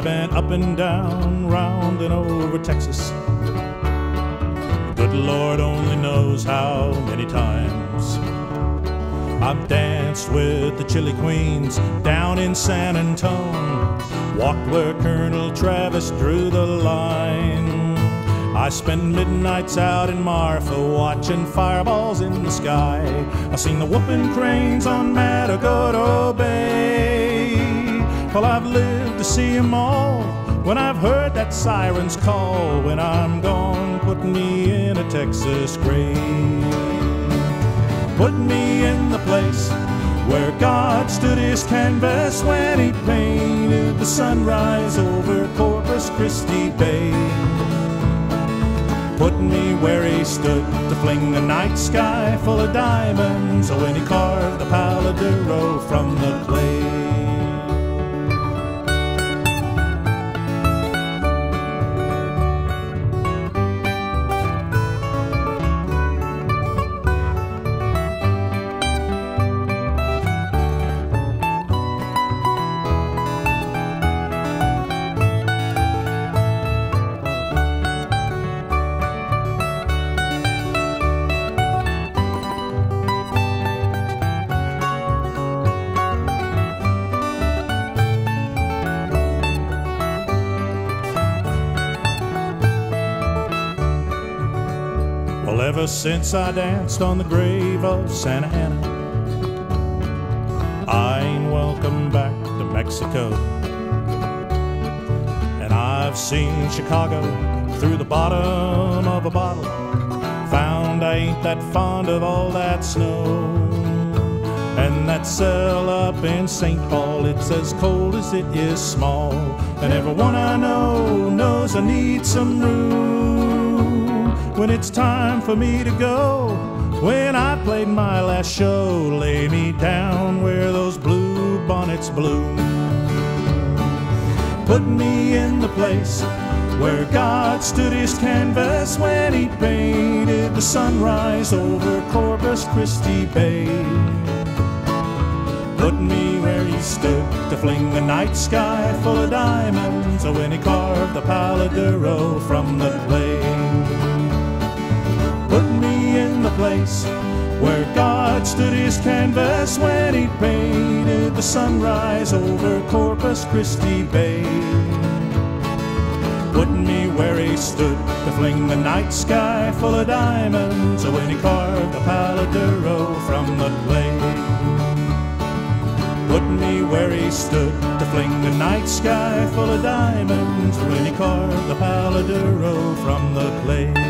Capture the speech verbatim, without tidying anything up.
I've been up and down, round and over Texas. The good Lord only knows how many times. I've danced with the Chili Queens down in San Antone, walked where Colonel Travis drew the line. I spent midnights out in Marfa watching fireballs in the sky. I seen the whooping cranes on Matagordo Bay. Well, I've lived to see 'em all when I've heard that siren's call. When I'm gone, put me in a Texas grave. Put me in the place where God stood his canvas when he painted the sunrise over Corpus Christi Bay. Put me where he stood to fling the night sky full of diamonds, or when he carved the paladuro from the clay. Well, ever since I danced on the grave of Santa Anna, I ain't welcome back to Mexico. And I've seen Chicago through the bottom of a bottle, found I ain't that fond of all that snow. And that cell up in Saint Paul, it's as cold as it is small. And everyone I know knows I need some room when it's time for me to go. When I played my last show, lay me down where those blue bonnets bloom. Put me in the place where God stood his canvas when he painted the sunrise over Corpus Christi Bay. Put me where he stood to fling the night sky full of diamonds, or when he carved the paladuro from the clay. Put me in the place where God stood his canvas when he painted the sunrise over Corpus Christi Bay. Put me where he stood to fling the night sky full of diamonds, or when he carved the paladuro from the clay. Put me where he stood to fling the night sky full of diamonds, or when he carved the paladuro from the clay.